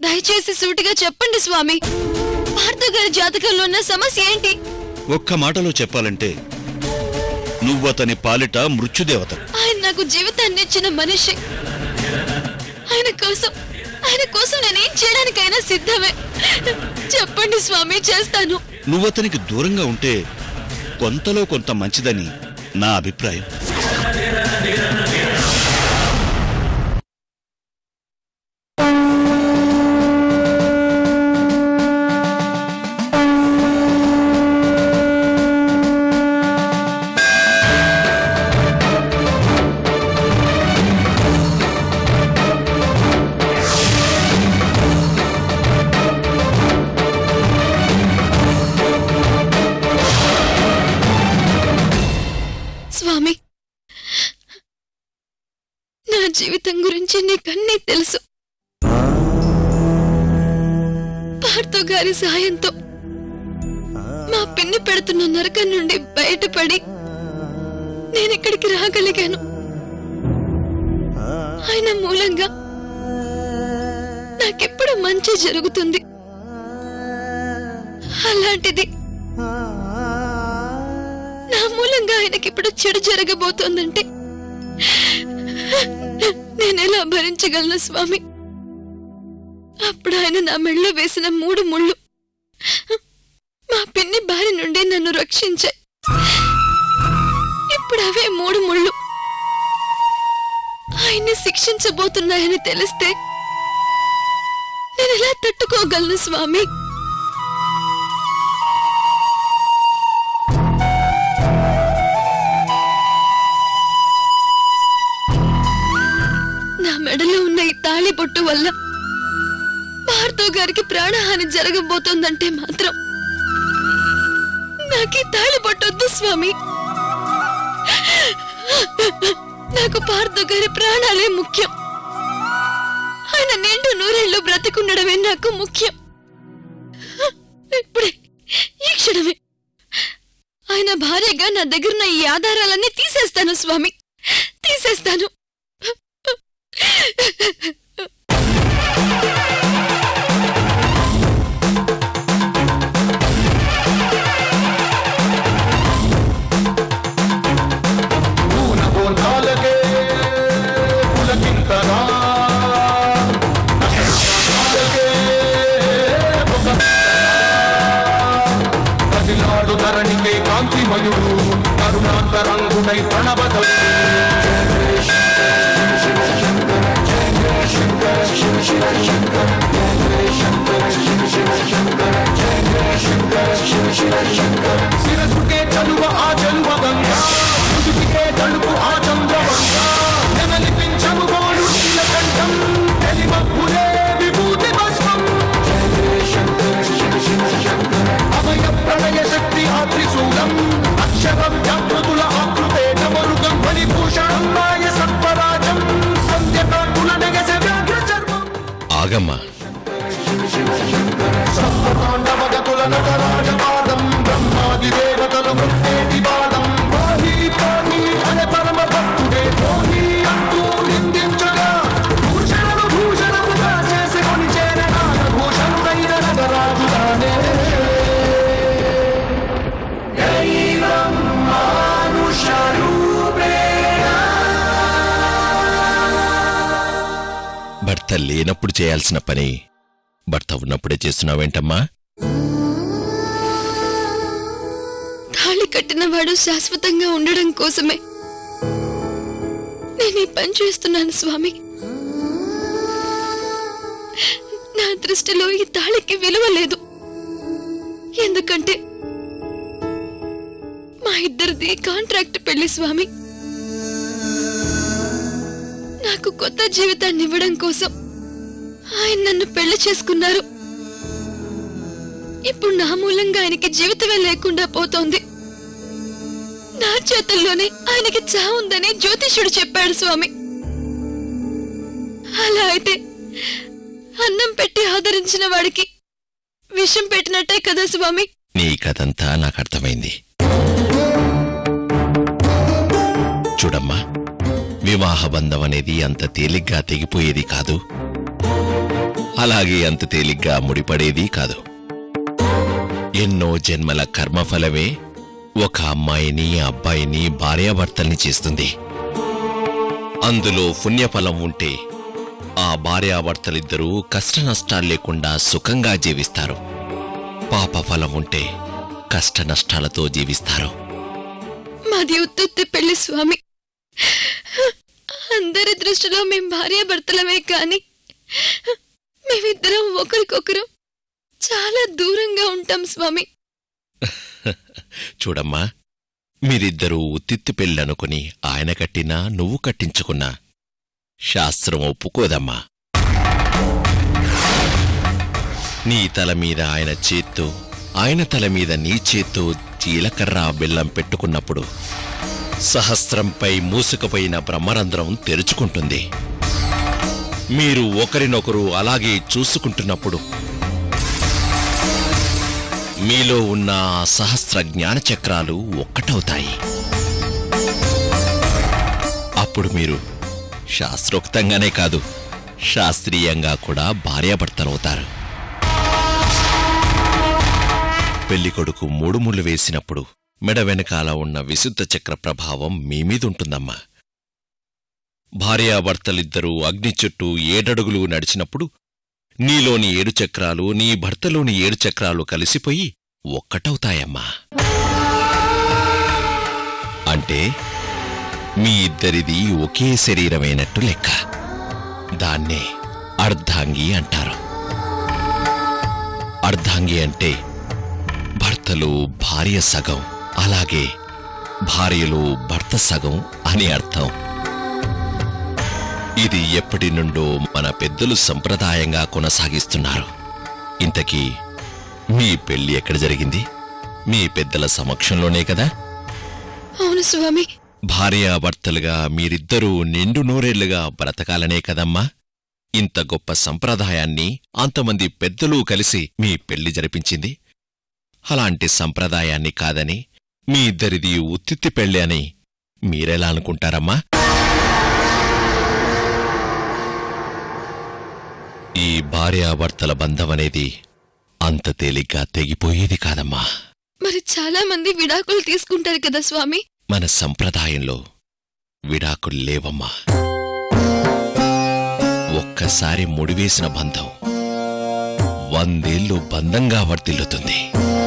దయచేసి సూటిగా చెప్పండి స్వామి, భార్గవ్ గారి జాతకంలో ఉన్న సమస్య ఏంటి? ఒక్క మాటలో చెప్పాలంటే నువ్వతని పాలిట మృత్యుదేవత. ఆయన నాకు జీవితాన్ని ఇచ్చిన మనిషి. ఆయన కోసం నేనేం చేయడానికైనా సిద్ధమే. చెప్పండి స్వామి, చేస్తాను. నువ్వతనికి దూరంగా ఉంటే కొంతలో కొంత మంచిదని నా అభిప్రాయం. స్వామి, నా జీవితం గురించి నీకన్నీ తెలుసు. భార్గవ్ గారి సహాయంతో మా పిన్ని పెడుతున్న నరకం నుండి బయటపడి నేనిక్కడికి రాగలిగాను. ఆయన మూలంగా నాకెప్పుడు మంచి జరుగుతుంది. అలాంటిది నా మూలంగా ఆయనకిప్పుడు చెడు జరగబోతోందంటే నేనెలా భరించగలను స్వామి? అప్పుడు ఆయన నా మెళ్ళలో వేసిన 3 ముళ్ళు మా పిన్ని బారి నుండి నన్ను రక్షించాయి. ఇప్పుడు అవే 3 ముళ్ళు ఆయన్ని శిక్షించబోతున్నాయని తెలిస్తే నేనెలా తట్టుకోగలను స్వామి? మెడలో ఉన్న ఈ తాళి బొట్టు వల్ల భార్గవ్ గారికి ప్రాణహాని జరగబోతోందంటే మాత్రం నాకు ఈ తాళి బొట్టొద్దు స్వామి. నాకు భార్గవ్ గారి ప్రాణాలే ముఖ్యం. ఆయన నిండు 100 ఏళ్ళు బ్రతికుండడమే నాకు ముఖ్యం. ఇప్పుడే ఈ క్షణమే ఆయన భార్యగా నా దగ్గరున్న ఈ ఆధారాలన్నీ తీసేస్తాను స్వామి, తీసేస్తాను. ధరణికే కాంతిమయుడు కరుణాంతరంగుడై ప్రణవదౌ శిరసుకే చలువ ఆ చలువ గంగా, ముసుకే తడుపు ఆ చంద్రవంగా, నెమలిపించము గోడు నీలకంఠం, తెలిమప్పులే విభూతి భస్మం. అభయ ప్రణయ శక్తి ఆ త్రిశూలం, అక్షరం జాగృతుల ఆకృతే నమరుగం, బలిభూషణం మాయ సత్వరాజం, సంధ్యకాంతుల నగస వ్యాఘ్ర చర్మం. ఆగమ్మా, సప్తతాండవగతుల నటరాజపాదం, బ్రహ్మాది దేవతలు వృత్తేటి బాలం, పాహి పాహి అనే పరమ భక్తుడే పోహి అంటూ నిందించగా, భూషణను భూషణముగా చేసుకొని చేరనాన భూషణుడైన నటరాజుగానే. దైవం మానుష రూపేణ. భర్త లేనప్పుడు చేయాల్సిన పని భర్త ఉన్నప్పుడే చేస్తున్నావేంటమ్మా? తాళి కట్టినవాడు శాశ్వతంగా ఉండడం కోసమే నేను ఈ పని చేస్తున్నాను స్వామి. నా దృష్టిలో ఈ తాళికి విలువ లేదు. ఎందుకంటే మా ఇద్దరిది కాంట్రాక్ట్ పెళ్లి స్వామి. నాకు కొత్త జీవితాన్ని ఇవ్వడం కోసం ఆయన నన్ను పెళ్లి చేసుకున్నారు. ఇప్పుడు నా మూలంగా ఆయనకి జీవితమే లేకుండా పోతోంది. నా చేతుల్లోనే ఆయనకి చావుందని జ్యోతిష్యుడు చెప్పాడు స్వామి. అలా అయితే అన్నం పెట్టి ఆదరించిన వాడికి విషం పెట్టినట్టే కదా స్వామి? నీ కథంతా నాకు అర్థమైంది. చూడమ్మా, వివాహ బంధం అనేది అంత తేలిగ్గా తెగిపోయేది కాదు. అలాగే అంత తేలిగ్గా ముడిపడేది కాదు. ఎన్నో జన్మల కర్మఫలమే ఒక అమ్మాయిని అబ్బాయిని భార్యాభర్తల్ని చేస్తుంది. అందులో పుణ్యఫలం ఉంటే ఆ భార్యాభర్తలిద్దరూ కష్టనష్టాలు లేకుండా సుఖంగా జీవిస్తారు. పాపఫలం ఉంటే కష్టనష్టాలతో జీవిస్తారు. మాది ఉత్తుత్తి పెళ్లి స్వామి. అందరి దృష్టిలో మేం భార్యాభర్తలమే కాని మేమిద్దరం ఒకరికొకరు చాలా దూరంగా ఉంటాం స్వామి. చూడమ్మా, మీరిద్దరూ ఉత్తిత్తి పెళ్ళనుకుని ఆయన కట్టినా నువ్వు కట్టించుకున్నా శాస్త్రం ఒప్పుకోదమ్మా. నీ తల మీద ఆయన చేత్తో, ఆయన తల మీద నీ చేత్తో జీలకర్ర బెల్లం పెట్టుకున్నప్పుడు సహస్రంపై మూసుకుపోయిన బ్రహ్మరంధ్రం తెరుచుకుంటుంది. మీరు ఒకరినొకరు అలాగే చూసుకుంటున్నప్పుడు మీలో ఉన్న సహస్ర జ్ఞానచక్రాలు ఒక్కటవుతాయి. అప్పుడు మీరు శాస్త్రోక్తంగానే కాదు, శాస్త్రీయంగా కూడా భార్యాభర్తలవుతారు. పెళ్లికొడుకు 3 ముళ్ళు వేసినప్పుడు మెడ వెనకాల ఉన్న విశుద్ధ చక్ర ప్రభావం మీమీదుంటుందమ్మా. భార్యాభర్తలిద్దరూ అగ్ని చుట్టూ 7 అడుగులు నడిచినప్పుడు నీలోని 7 చక్రాలు నీ భర్తలోని 7 చక్రాలు కలిసిపోయి ఒక్కటవుతాయమ్మా. అంటే మీ ఇద్దరిది ఒకే శరీరమైనట్టు లెక్క. దాన్నే అర్ధాంగి అంటారు. అర్ధాంగి అంటే భర్తలో భార్య సగం, అలాగే భార్యలో భర్త సగం అని అర్థం. ఇది ఎప్పటి నుండో మన పెద్దలు సంప్రదాయంగా కొనసాగిస్తున్నారు. ఇంతకీ మీ పెళ్లి ఎక్కడ జరిగింది? మీ పెద్దల సమక్షంలోనే కదా? అవును స్వామి. భార్యాభర్తలుగా మీరిద్దరూ నిండు నూరేళ్లుగా బ్రతకాలనే కదమ్మా ఇంత గొప్ప సంప్రదాయాన్ని అంతమంది పెద్దలు కలిసి మీ పెళ్లి జరిపించింది. అలాంటి సంప్రదాయాన్ని కాదని మీ ఇద్దరిది ఉత్తిత్తి పెళ్లి అని మీరెలా అనుకుంటారమ్మా? ఈ భార్యాభర్తల బంధమనేది అంత తేలిగ్గా తెగిపోయేది కాదమ్మా. మరి చాలా మంది విడాకులు తీసుకుంటారు కదా స్వామి. మన సంప్రదాయంలో విడాకులు లేవమ్మా. ఒక్కసారి ముడివేసిన బంధం 100 ఏళ్ళు బంధంగా వర్తిల్లుతుంది.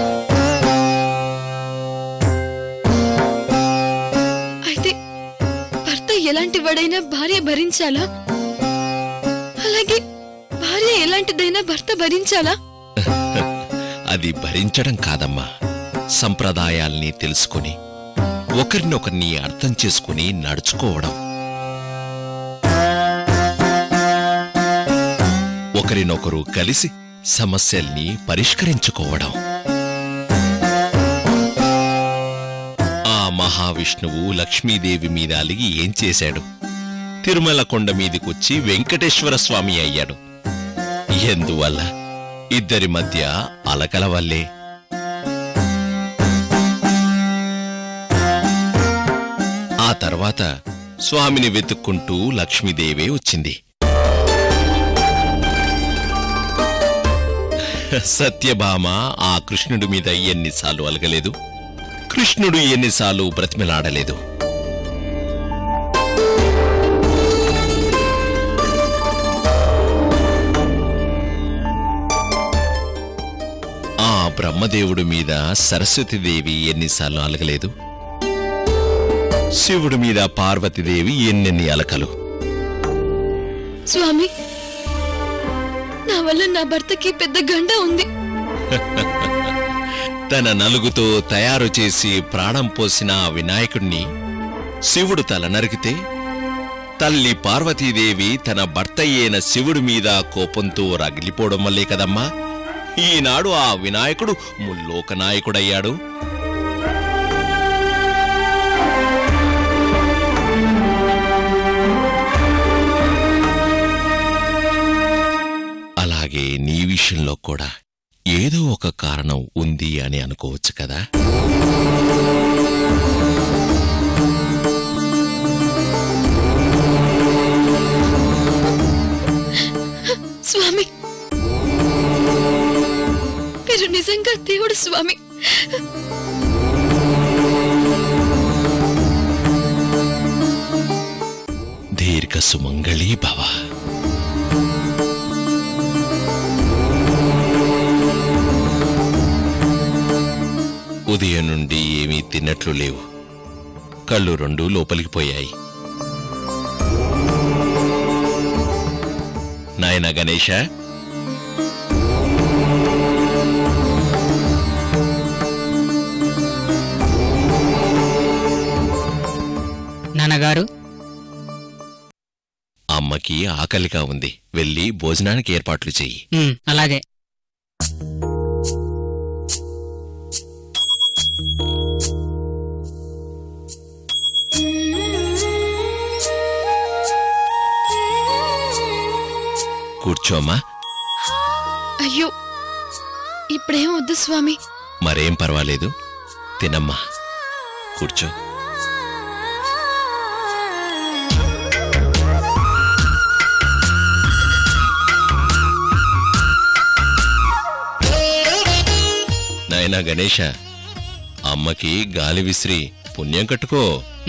అయితే భర్త ఎలాంటి వాడైనా భార్య భరించాలా? అలాగే భార్య ఎలాంటిదైనా భర్త భరించాలా? అది భరించడం కాదమ్మా, సంప్రదాయాల్ని తెలుసుకుని ఒకరినొకరిని అర్థం చేసుకుని నడుచుకోవడం. ఒకరినొకరు కలిసి సమస్యల్ని పరిష్కరించుకోవడం. ఆ మహావిష్ణువు లక్ష్మీదేవి మీద అలిగి ఏం చేశాడు? తిరుమల కొండ మీదికొచ్చి వెంకటేశ్వర స్వామి అయ్యాడు. ఎందువల్ల? ఇద్దరి మధ్య అలకల వల్లే. ఆ తర్వాత స్వామిని వెతుక్కుంటూ లక్ష్మీదేవే వచ్చింది. సత్యభామ ఆ కృష్ణుడి మీద ఎన్నిసార్లు అలగలేదు, కృష్ణుడు ఎన్నిసార్లు బ్రతిమలాడలేదు. ఆ బ్రహ్మదేవుడి మీద సరస్వతీదేవి ఎన్నిసార్లు అలగలేదు, శివుడి మీద పార్వతీదేవి ఎన్నెన్ని అలకలు. స్వామి, నా వల్ల నా భర్తకి పెద్ద గండ ఉంది. తన నలుగుతో తయారు చేసి ప్రాణం పోసిన ఆ వినాయకుణ్ణి శివుడు తల నరికితే తల్లి పార్వతీదేవి తన భర్త అయిన శివుడి మీద కోపంతో రగిలిపోవడం వల్లే కదమ్మా ఈనాడు ఆ వినాయకుడు ముల్లోకనాయకుడయ్యాడు. అలాగే నీ విషయంలో కూడా ఏదో ఒక కారణం ఉంది అని అనుకోవచ్చు కదా. స్వామి, మీరు నిజంగా దేవుడు స్వామి. దీర్ఘ సుమంగళీ భవ. ఉదయం నుండి ఏమీ తిన్నట్లు లేవు. కళ్ళు రెండు లోపలికి పోయాయి. నాయనా గణేశ, నాన్నగారు, అమ్మకి ఆకలిగా ఉంది. వెళ్ళి భోజనానికి ఏర్పాట్లు చెయ్యి. అలాగే. కూర్చోమ్మా. అయ్యో, ఇప్పుడేం వద్దు స్వామి. మరేం పర్వాలేదు, తినమ్మా. కూర్చో. నాయనా గణేశ, అమ్మకి గాలి విసిరి పుణ్యం కట్టుకో.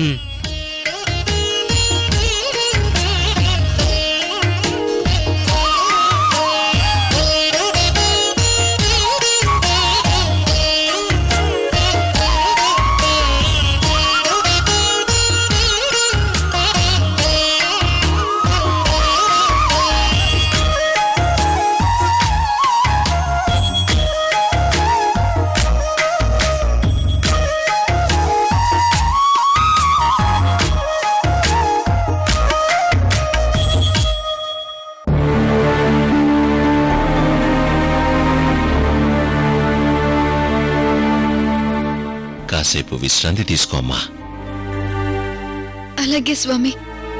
కాసేపు విశ్రాంతి తీసుకోమ్మా. అలాగే స్వామి.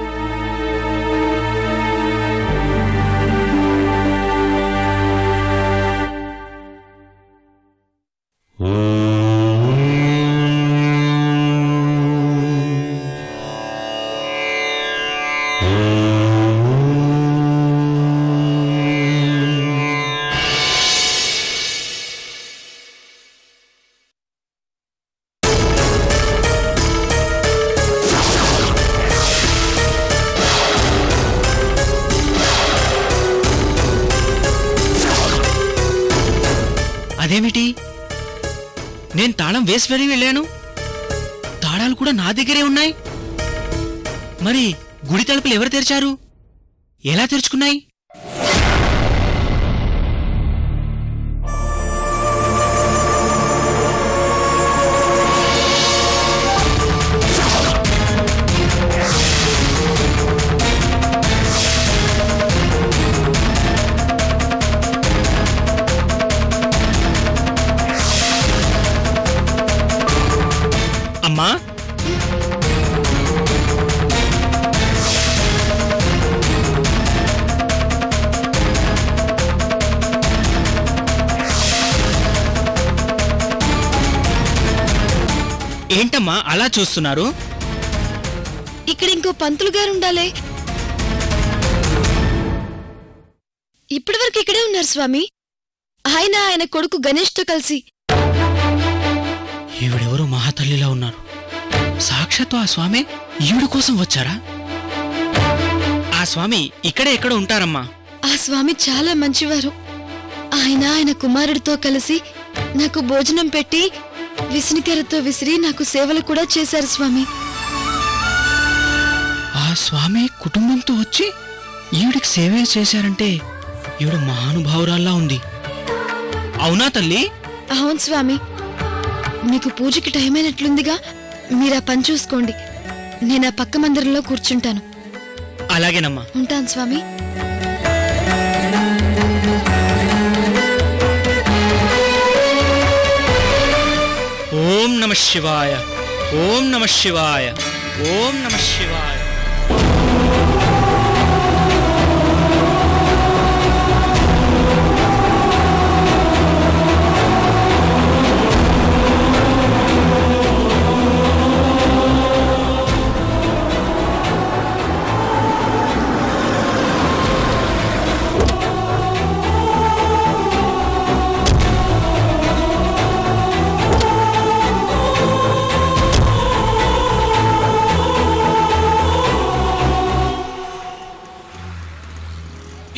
అదేమిటి? నేను తాళం వేసి వెళ్ళాను. తాళాలు కూడా నా దగ్గరే ఉన్నాయి. మరి గుడి తలుపులు ఎవరు తెరిచారు? ఎలా తెరుచుకున్నాయి? అమ్మా, ఏంటమ్మా అలా చూస్తున్నారు? ఇక్కడ ఇంకో పంతులు గారు ఉండాలే. ఇప్పటి వరకు ఇక్కడే ఉన్నారు స్వామి. ఆయన కొడుకు గణేష్తో కలిసి. ఈవిడెవరో మహాతల్లిలా ఉన్నారు. సాక్షాత్తు ఆ స్వామి ఈవిడ కోసం వచ్చారా? ఆ స్వామి ఇక్కడే ఎక్కడ ఉంటారమ్మా? ఆ స్వామి చాలా మంచివారు. ఆయన కుమారుడితో కలిసి నాకు భోజనం పెట్టి విసినికెరతో విసిరి నాకు సేవలు కూడా చేశారు స్వామి. ఆ స్వామి కుటుంబంతో వచ్చి ఈవిడికి సేవ చేశారంటే ఈవిడ మహానుభావురాల్లా ఉంది. అవునా తల్లి? అవును స్వామి. మీకు పూజకి టైం అయినట్లుందిగా, మీరా పని చూసుకోండి. నేను ఆ పక్క మందిరంలో కూర్చుంటాను. అలాగేనమ్మా. ఉంటాను స్వామి. ఓం నమః శివాయ, ఓం నమః శివాయ, ఓం నమః శివాయ.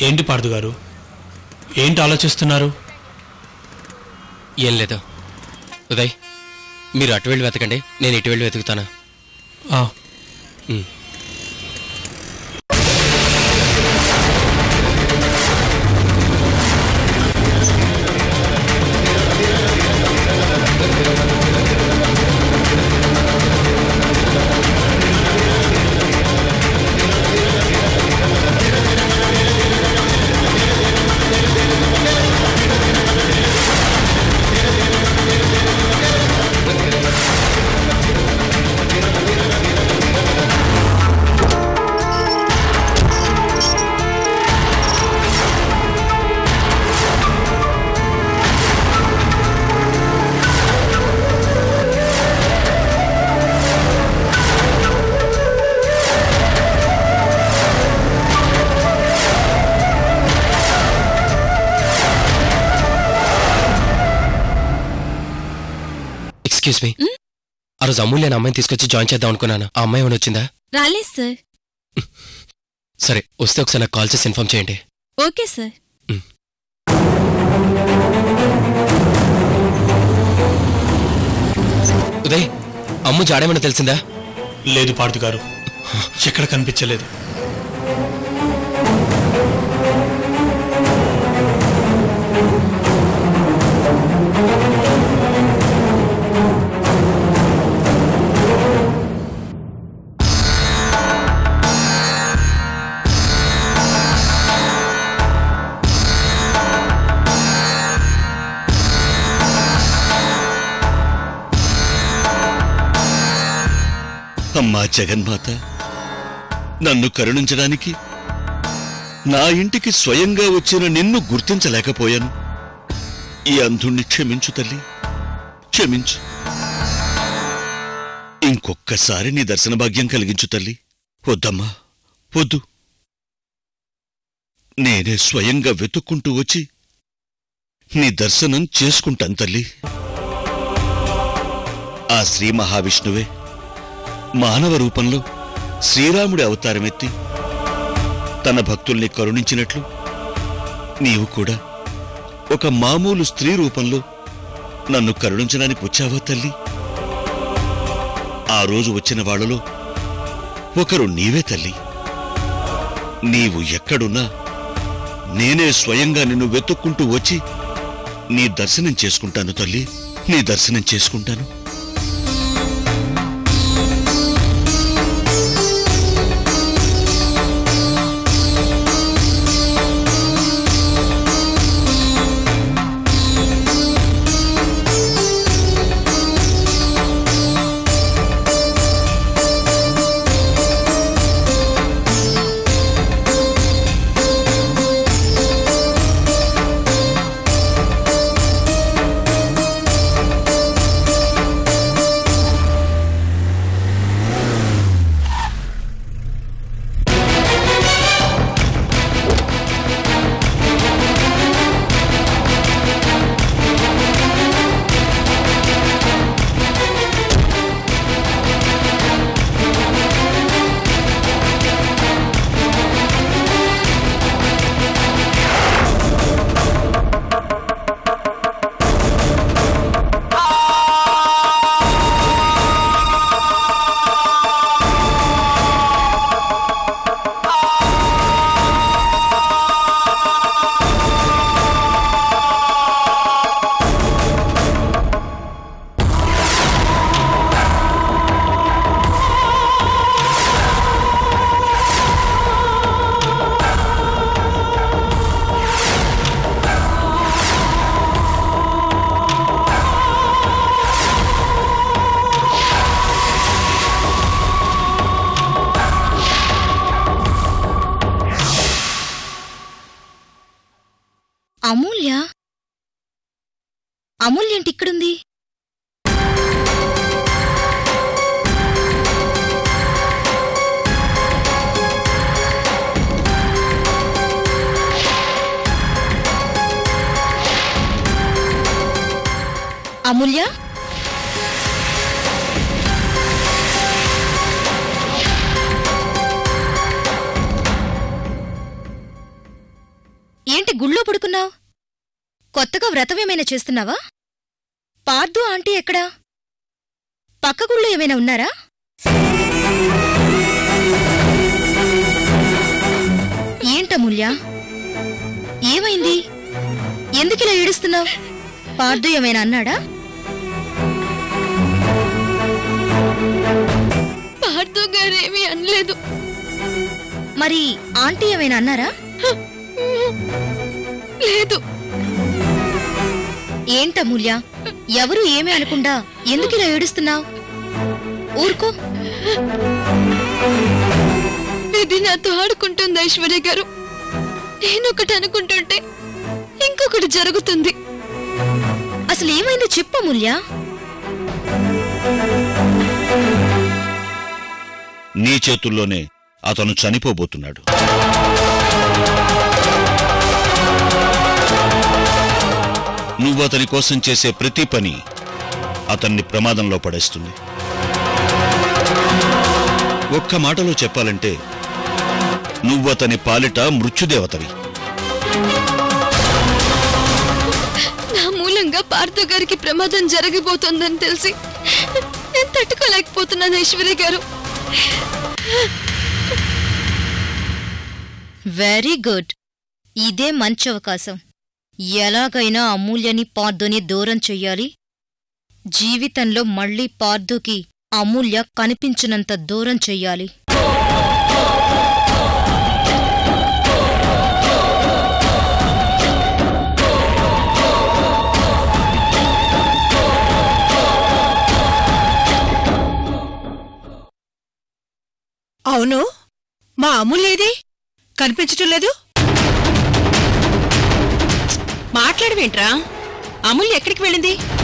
ఏంటి పార్దు గారు, ఏంటి ఆలోచిస్తున్నారు? ఏం లేదు ఉదయ్, మీరు అటు వెళ్ళి వెతకండి, నేను ఇటు వెళ్ళి వెతుకుతాను. ఎక్స్క్యూజ్ మీ, ఆ రోజు అమూల్య నా అమ్మాయిని తీసుకొచ్చి జాయిన్ చేద్దాం అనుకున్నాను. ఆ అమ్మాయి ఏమైనా వచ్చిందా? రాలేదు సార్. సరే, వస్తే ఒకసారి నాకు కాల్ చేసి ఇన్ఫార్మ్ చేయండి. Okay sir. ఉదయ్, అమ్ము జాడేమన్నా తెలిసిందా? లేదు పార్దు గారు, ఎక్కడ కనిపించలేదు. అమ్మా జగన్మాత, నన్ను కరుణించడానికి నా ఇంటికి స్వయంగా వచ్చిన నిన్ను గుర్తించలేకపోయాను. ఈ అంధుణ్ణి క్షమించు తల్లి, క్షమించు. ఇంకొక్కసారి నీ దర్శన భాగ్యం కలిగించు తల్లి. వద్దమ్మా, వద్దు. నేనే స్వయంగా వెతుక్కుంటూ వచ్చి నీ దర్శనం చేసుకుంటాను తల్లి. ఆ శ్రీ మహావిష్ణువే మానవ రూపంలో శ్రీరాముడి అవతారమెత్తి తన భక్తుల్ని కరుణించినట్లు నీవు కూడా ఒక మామూలు స్త్రీ రూపంలో నన్ను కరుణించడానికి వచ్చావా తల్లి? ఆ రోజు వచ్చిన వాళ్లలో ఒకరు నీవే తల్లి. నీవు ఎక్కడున్నా నేనే స్వయంగా నిన్ను వెతుక్కుంటూ వచ్చి నీ దర్శనం చేసుకుంటాను తల్లి, నీ దర్శనం చేసుకుంటాను. అమూల్య, అమూల్య ఏంటి ఇక్కడుంది? అమూల్య, గుళ్ళో పడుకున్నావు? కొత్తగా వ్రతమేమైనా చేస్తున్నావా? పార్దు ఆంటీ ఎక్కడా? పక్క గుళ్ళో ఏమైనా ఉన్నారా? ఏంటమూల్య, ఏమైంది? ఎందుకిలా ఏడుస్తున్నావు? పార్దు ఏమైనా అన్నాడా? పార్దు గారేమీ అనలేదు. మరి ఆంటీ ఏమైనా అన్నారా? లేదు. ఏంటమూల్య, ఎవరూ ఏమీ అనకుండా ఎందుకిలా ఏడుస్తున్నావు? ఊరుకో. విధి నాతో ఆడుకుంటుంది ఐశ్వర్య గారు. నేనొకటి అనుకుంటుంటే ఇంకొకటి జరుగుతుంది. అసలు ఏమైందో చెప్పమూల్య. నీ చేతుల్లోనే అతను చనిపోబోతున్నాడు. నువ్వు అతని కోసం చేసే ప్రతి పని అతన్ని ప్రమాదంలో పడేస్తుంది. ఒక్క మాటలో చెప్పాలంటే నువ్వతని పాలిట మృత్యుదేవతవి. నా మూలంగా పార్థు గారికి ప్రమాదం జరగబోతోందని తెలిసి నేను తట్టుకోలేకపోతున్నాను ఐశ్వర్య గారు. Very good. ఇదే మంచి అవకాశం. ఎలాగైనా అమూల్యని పార్దుని దూరం చెయ్యాలి. జీవితంలో మళ్లీ పార్దుకి అమూల్య కనిపించినంత దూరం చెయ్యాలి. అవును, మా అమూల్యేది కనిపించటం లేదు. మాట్లాడవేంట్రా? అమూల్య ఎక్కడికి వెళ్ళింది?